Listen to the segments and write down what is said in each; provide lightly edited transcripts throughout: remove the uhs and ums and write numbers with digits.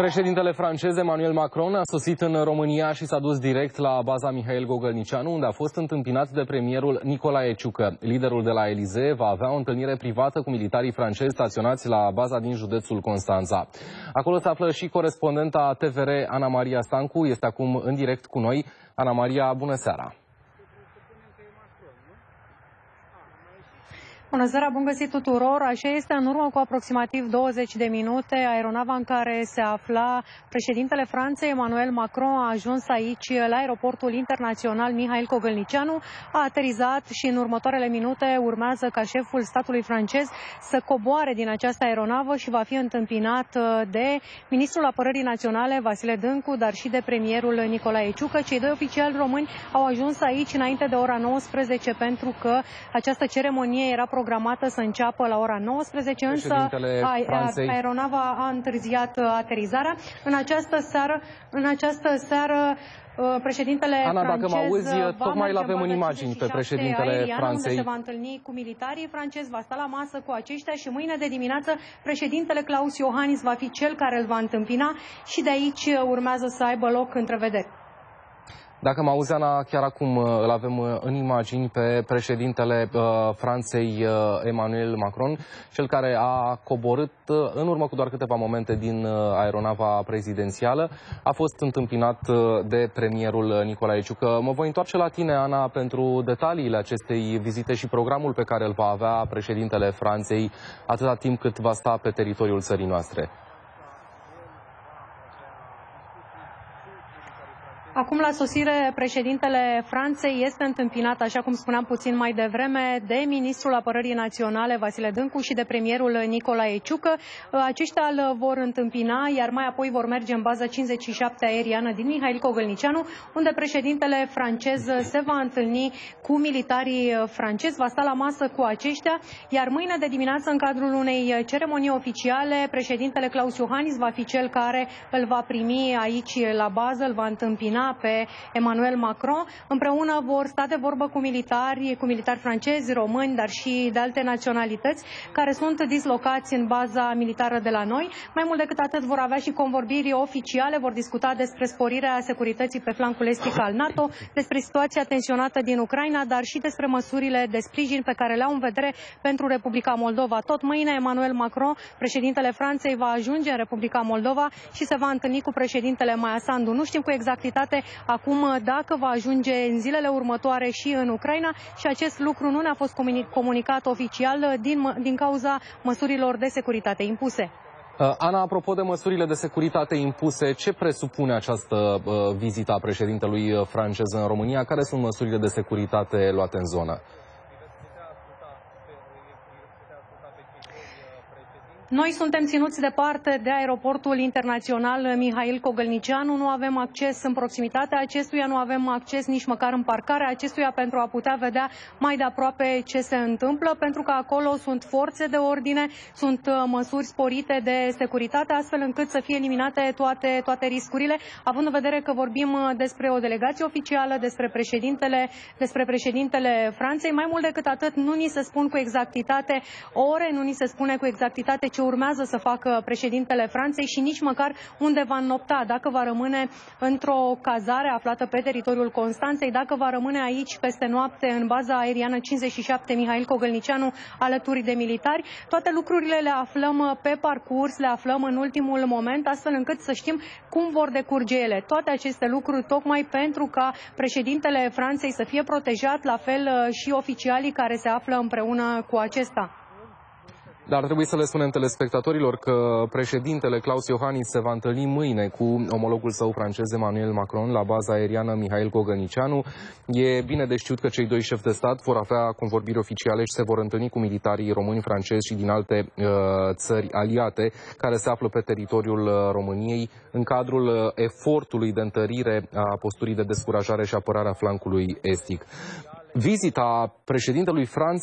Președintele francez Emmanuel Macron a sosit în România și s-a dus direct la baza Mihail Gogălnicianu, unde a fost întâmpinat de premierul Nicolae Ciucă. Liderul de la Elysee va avea o întâlnire privată cu militarii francezi staționați la baza din județul Constanța. Acolo se află și corespondenta TVR Ana Maria Stancu, este acum în direct cu noi. Ana Maria, bună seara! Bună seara, bun găsit tuturor! Așa este, în urmă cu aproximativ 20 de minute, aeronava în care se afla președintele Franței, Emmanuel Macron, a ajuns aici la aeroportul internațional Mihail Gogălnicianu, a aterizat și în următoarele minute urmează ca șeful statului francez să coboare din această aeronavă și va fi întâmpinat de ministrul apărării naționale, Vasile Dâncu, dar și de premierul Nicolae Ciucă. Cei doi oficiali români au ajuns aici înainte de ora 19 pentru că această ceremonie era programată să înceapă la ora 19, însă aeronava a întârziat aterizarea. În această seară președintele Ana, francez, dacă mă auzi, tocmai îl avem în imagini pe președintele Franței, unde se va întâlni cu militarii francezi, va sta la masă cu aceștia și mâine de dimineață președintele Klaus Iohannis va fi cel care îl va întâmpina și de aici urmează să aibă loc întrevederi. Dacă mă auzi, Ana, chiar acum îl avem în imagini pe președintele Franței, Emmanuel Macron, cel care a coborât în urmă cu doar câteva momente din aeronava prezidențială. A fost întâmpinat de premierul Nicolae Ciucă. Mă voi întoarce la tine, Ana, pentru detaliile acestei vizite și programul pe care îl va avea președintele Franței atâta timp cât va sta pe teritoriul țării noastre. Acum, la sosire, președintele Franței este întâmpinat, așa cum spuneam puțin mai devreme, de ministrul apărării naționale, Vasile Dâncu, și de premierul Nicolae Ciucă. Aceștia îl vor întâmpina, iar mai apoi vor merge în baza 57 aeriană din Mihail Gogălnicianu, unde președintele francez se va întâlni cu militarii francezi, va sta la masă cu aceștia, iar mâine de dimineață, în cadrul unei ceremonii oficiale, președintele Klaus Iohannis va fi cel care îl va primi aici la bază, îl va întâmpina pe Emmanuel Macron. Împreună vor sta de vorbă cu militari francezi, români, dar și de alte naționalități care sunt dislocați în baza militară de la noi. Mai mult decât atât, vor avea și convorbiri oficiale, vor discuta despre sporirea securității pe flancul estic al NATO, despre situația tensionată din Ucraina, dar și despre măsurile de sprijin pe care le au în vedere pentru Republica Moldova. Tot mâine, Emmanuel Macron, președintele Franței, va ajunge în Republica Moldova și se va întâlni cu președintele Maia Sandu. Nu știm cu exactitate acum dacă va ajunge în zilele următoare și în Ucraina și acest lucru nu ne-a fost comunicat oficial din cauza măsurilor de securitate impuse. Ana, apropo de măsurile de securitate impuse, ce presupune această vizită a președintelui francez în România? Care sunt măsurile de securitate luate în zonă? Noi suntem ținuți departe de aeroportul internațional Mihail Gogălnicianu, nu avem acces în proximitatea acestuia, nu avem acces nici măcar în parcarea acestuia pentru a putea vedea mai de aproape ce se întâmplă, pentru că acolo sunt forțe de ordine, sunt măsuri sporite de securitate, astfel încât să fie eliminate toate riscurile, având în vedere că vorbim despre o delegație oficială, despre președintele Franței. Mai mult decât atât, nu ni se spun cu exactitate ore, nu ni se spune cu exactitate ce urmează să facă președintele Franței și nici măcar unde va înnopta, dacă va rămâne într-o cazare aflată pe teritoriul Constanței, dacă va rămâne aici peste noapte în baza aeriană 57 Mihail Gogălnicianu alături de militari. Toate lucrurile le aflăm pe parcurs, le aflăm în ultimul moment, astfel încât să știm cum vor decurge ele. Toate aceste lucruri tocmai pentru ca președintele Franței să fie protejat, la fel și oficialii care se află împreună cu acesta. Dar trebuie să le spunem telespectatorilor că președintele Klaus Iohannis se va întâlni mâine cu omologul său francez Emmanuel Macron la baza aeriană Mihail Gogălnicianu. E bine de știut că cei doi șefi de stat vor avea convorbiri oficiale și se vor întâlni cu militarii români, francezi și din alte țări aliate care se află pe teritoriul României în cadrul efortului de întărire a posturii de descurajare și apărare a flancului estic. Vizita președintelui Franței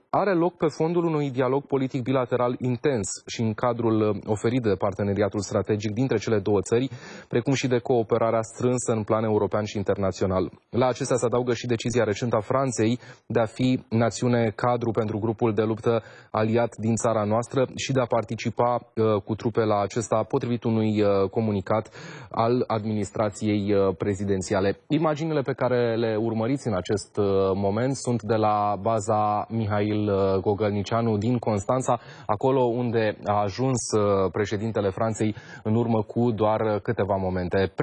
are loc pe fondul unui dialog politic bilateral intens și în cadrul oferit de parteneriatul strategic dintre cele două țări, precum și de cooperarea strânsă în plan european și internațional. La acestea se adaugă și decizia recentă a Franței de a fi națiune cadru pentru grupul de luptă aliat din țara noastră și de a participa cu trupe la acesta, potrivit unui comunicat al administrației prezidențiale. Imaginile pe care le urmăriți în acest moment sunt de la baza Mihail Gogălnicianu din Constanța, acolo unde a ajuns președintele Franței în urmă cu doar câteva momente.